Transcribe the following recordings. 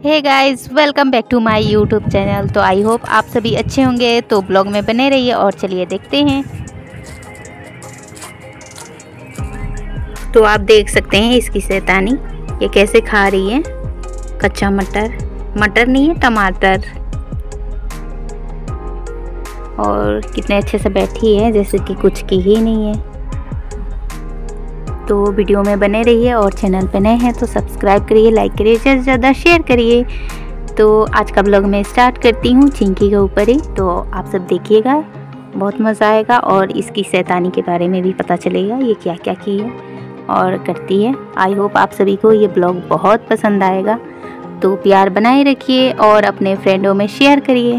Hey guys, welcome back to my YouTube channel. तो I hope आप सभी अच्छे होंगे। तो ब्लॉग में बने रहिए और चलिए देखते हैं। तो आप देख सकते हैं इसकी शैतानी, ये कैसे खा रही है कच्चा मटर नहीं है, टमाटर। और कितने अच्छे से बैठी है जैसे कि कुछ की ही नहीं है। तो वीडियो में बने रहिए और चैनल पे नए हैं तो सब्सक्राइब करिए, लाइक करिए, ज़्यादा से ज़्यादा शेयर करिए। तो आज का ब्लॉग मैं स्टार्ट करती हूँ चिंकी के ऊपर ही। तो आप सब देखिएगा, बहुत मज़ा आएगा और इसकी शैतानी के बारे में भी पता चलेगा, ये क्या क्या की है और करती है। आई होप आप सभी को ये ब्लॉग बहुत पसंद आएगा। तो प्यार बनाए रखिए और अपने फ्रेंडों में शेयर करिए।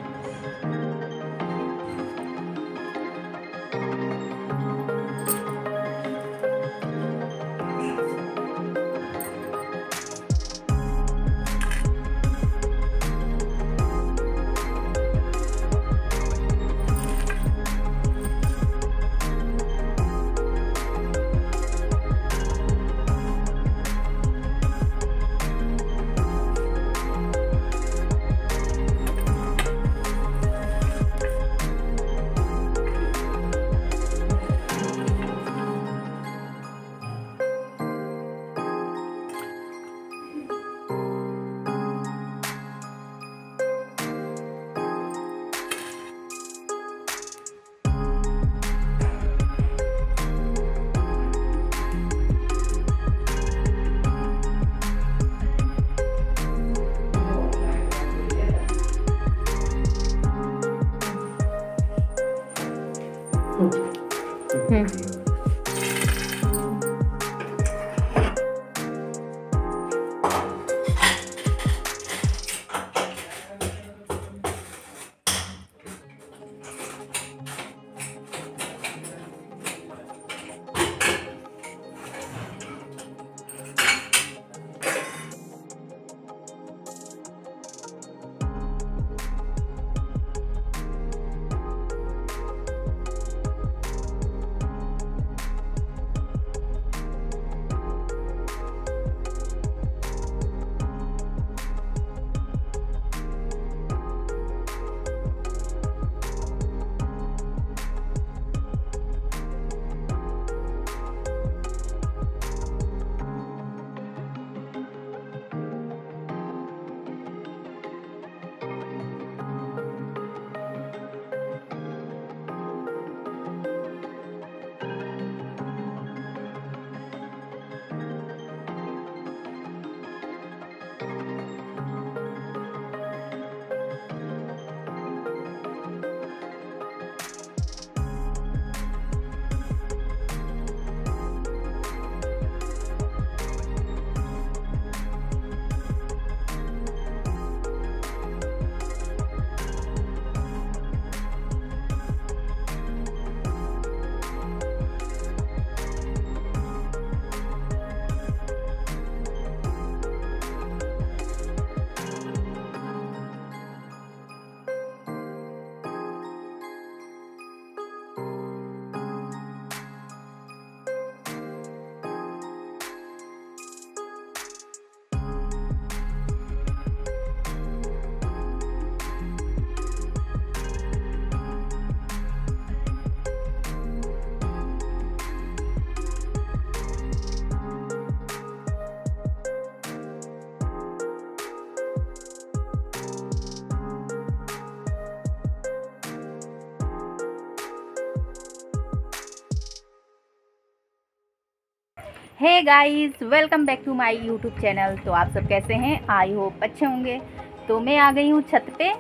Hey guys, welcome back to my YouTube channel. तो आप सब कैसे हैं? आई होप अच्छे होंगे। तो मैं आ गई हूँ छत पे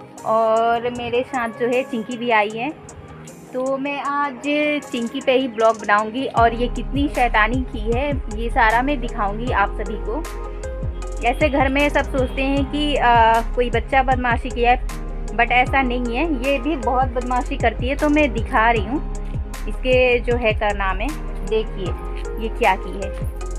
और मेरे साथ जो है चिंकी भी आई है। तो मैं आज चिंकी पे ही ब्लॉग बनाऊंगी और ये कितनी शैतानी की है ये सारा मैं दिखाऊंगी आप सभी को। ऐसे घर में सब सोचते हैं कि कोई बच्चा बदमाशी किया है, बट ऐसा नहीं है, ये भी बहुत बदमाशी करती है। तो मैं दिखा रही हूँ इसके जो है कारनामे। देखिए ये क्या की है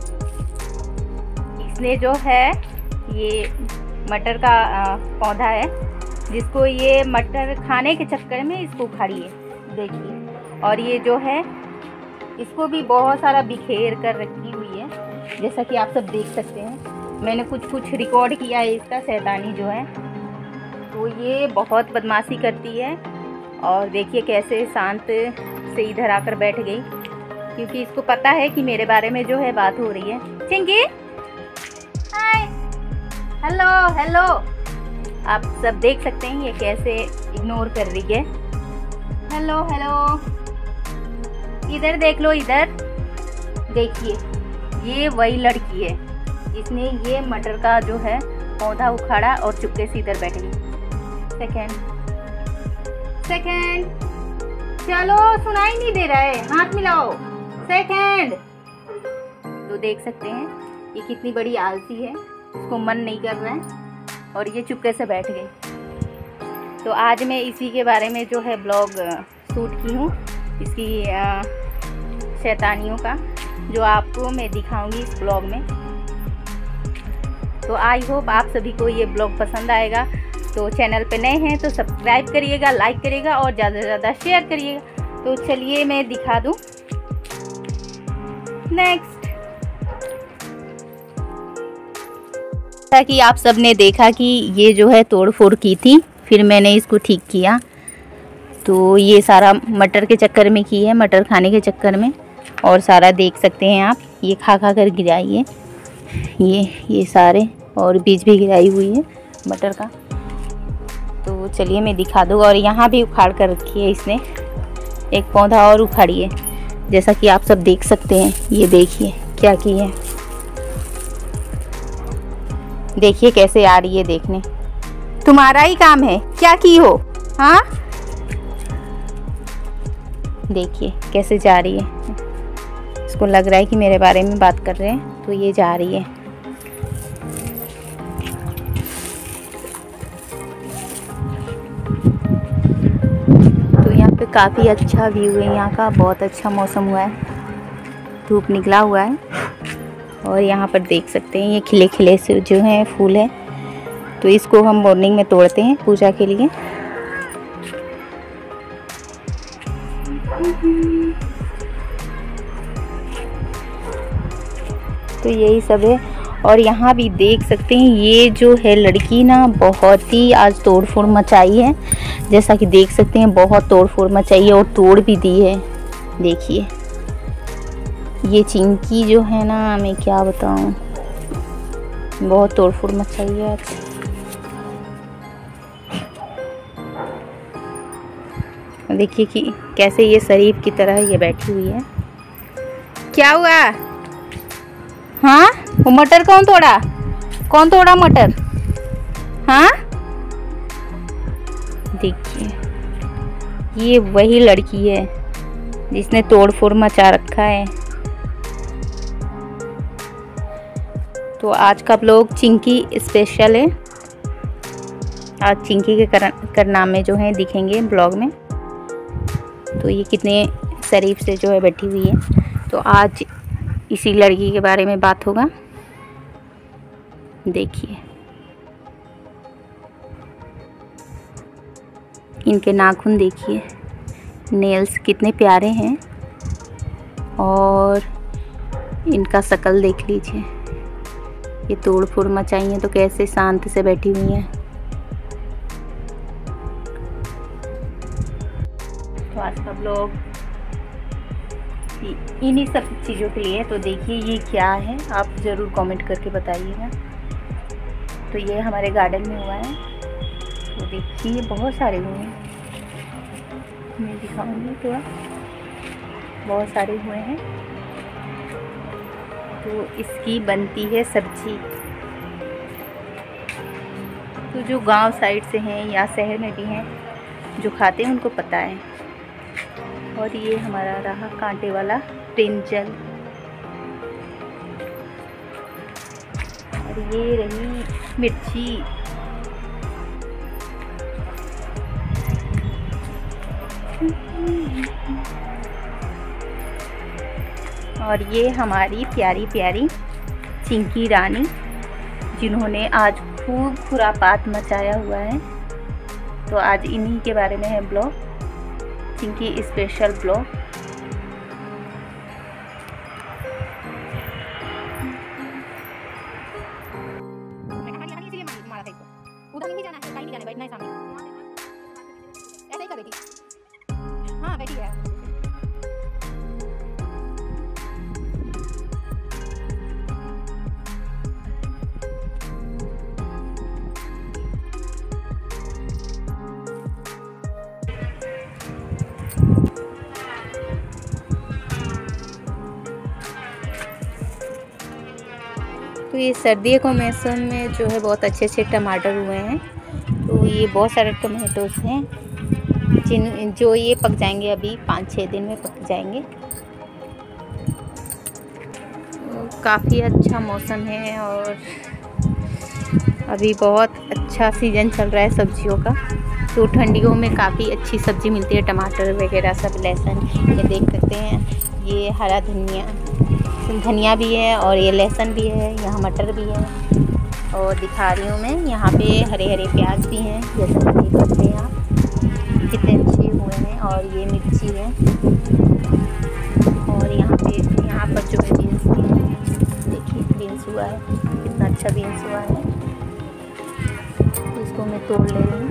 इसने। जो है ये मटर का पौधा है जिसको ये मटर खाने के चक्कर में इसको उखाड़ी है, देखिए। और ये जो है इसको भी बहुत सारा बिखेर कर रखी हुई है, जैसा कि आप सब देख सकते हैं। मैंने कुछ रिकॉर्ड किया है इसका शैतानी जो है। तो ये बहुत बदमाशी करती है और देखिए कैसे शांत से इधर आकर बैठ गई, क्योंकि इसको पता है कि मेरे बारे में जो है बात हो रही है। Chinki hi, hello hello. आप सब देख सकते हैं ये कैसे इग्नोर कर रही है। हेलो हेलो, इधर देख लो, इधर देखिए, ये वही लड़की है जिसने ये मटर का जो है पौधा उखाड़ा और चुपके से इधर बैठ गई। सेकंड, चलो सुनाई नहीं दे रहा है, हाथ मिलाओ। सेकंड। तो देख सकते हैं ये कितनी बड़ी आलसी है, उसको मन नहीं कर रहा है और ये चुपके से बैठ गई। तो आज मैं इसी के बारे में जो है ब्लॉग शूट की हूँ, इसकी शैतानियों का, जो आपको मैं दिखाऊंगी इस ब्लॉग में। तो आई होप आप सभी को ये ब्लॉग पसंद आएगा। तो चैनल पे नए हैं तो सब्सक्राइब करिएगा, लाइक करिएगा और ज़्यादा से ज़्यादा शेयर करिएगा। तो चलिए मैं दिखा दूँ नेक्स्ट। जैसा कि आप सब ने देखा कि ये जो है तोड़ फोड़ की थी, फिर मैंने इसको ठीक किया। तो ये सारा मटर के चक्कर में की है, मटर खाने के चक्कर में। और सारा देख सकते हैं आप, ये खा खा कर गिराई है ये सारे, और बीज भी गिराई हुई है मटर का। तो चलिए मैं दिखा दूँ। और यहाँ भी उखाड़ कर रखी है इसने, एक पौधा और उखाड़ी है, जैसा कि आप सब देख सकते हैं। ये देखिए क्या की है, देखिए कैसे आ रही है देखने। तुम्हारा ही काम है, क्या की हो? हाँ देखिए कैसे जा रही है, इसको लग रहा है कि मेरे बारे में बात कर रहे हैं, तो ये जा रही है। तो यहाँ पे काफ़ी अच्छा व्यू है यहाँ का, बहुत अच्छा मौसम हुआ है, धूप निकला हुआ है। और यहाँ पर देख सकते हैं ये खिले खिले से जो हैं फूल है, तो इसको हम मॉर्निंग में तोड़ते हैं पूजा के लिए। तो यही सब है। और यहाँ भी देख सकते हैं ये जो है लड़की ना बहुत ही आज तोड़ फोड़ मचाई है, जैसा कि देख सकते हैं बहुत तोड़ फोड़ मचाई है और तोड़ भी दी है। देखिए ये चिंकी जो है ना, मैं क्या बताऊँ, बहुत तोड़ फोड़ मचाई है आज। देखिए कि कैसे ये शरीफ की तरह ये बैठी हुई है। क्या हुआ? हाँ, वो मटर कौन तोड़ा? कौन तोड़ा मटर? हाँ देखिए ये वही लड़की है जिसने तोड़ फोड़ मचा रखा है। तो आज का ब्लॉग चिंकी स्पेशल है, आज चिंकी के कारनामे जो हैं दिखेंगे ब्लॉग में। तो ये कितने शरीफ से जो है बैठी हुई है। तो आज इसी लड़की के बारे में बात होगा। देखिए इनके नाखून देखिए, नेल्स कितने प्यारे हैं, और इनका शक्ल देख लीजिए। ये तोड़ फोड़ मचाई हैं तो कैसे शांत से बैठी हुई हैं। तो आज का ब्लॉग इन्हीं सब चीज़ों के लिए। तो देखिए ये क्या है, आप ज़रूर कमेंट करके बताइएगा। तो ये हमारे गार्डन में हुआ है, तो देखिए बहुत सारे हुए हैं, मैं दिखाऊंगी थोड़ा, बहुत सारे हुए हैं। तो इसकी बनती है सब्जी। तो जो गांव साइड से हैं या शहर में भी हैं जो खाते हैं उनको पता है। और ये हमारा रहा कांटे वाला ब्रिंजल, और ये रही मिर्ची। और ये हमारी प्यारी प्यारी चिंकी रानी, जिन्होंने आज खूब खुरापात मचाया हुआ है। तो आज इन्हीं के बारे में है ब्लॉग, चिंकी स्पेशल ब्लॉग। तो ये सर्दियों के मौसम में जो है बहुत अच्छे अच्छे टमाटर हुए हैं। तो ये बहुत सारे टमाटोस हैं जो ये पक जाएंगे, अभी 5-6 दिन में पक जाएंगे। तो काफ़ी अच्छा मौसम है और अभी बहुत अच्छा सीज़न चल रहा है सब्जियों का। तो ठंडियों में काफ़ी अच्छी सब्ज़ी मिलती है, टमाटर वगैरह सब, लहसुन, ये देख सकते हैं। ये हरा धनिया भी है और ये लहसुन भी है, यहाँ मटर भी है। और दिखा रही हूँ मैं, यहाँ पे हरे हरे प्याज भी हैं, जैसा कि देख सकते हैं आप कितने अच्छे हुए हैं। और ये मिर्ची है और यहाँ पर जो है बीन्स भी है, देखिए बीन्स हुआ है, कितना अच्छा बीन्स हुआ है। इसको मैं तोड़ ले रही हूँ।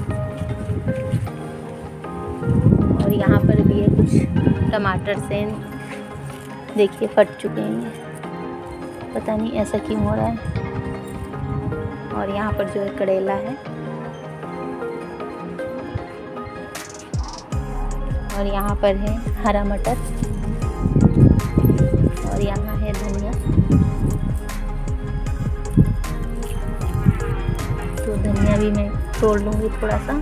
और यहाँ पर भी है कुछ टमाटर से, देखिए फट चुके हैं, पता नहीं ऐसा क्यों हो रहा है। और यहाँ पर जो है करेला है और यहाँ पर है हरा मटर और यहाँ है धनिया। तो धनिया भी मैं तोड़ लूँगी थोड़ा सा।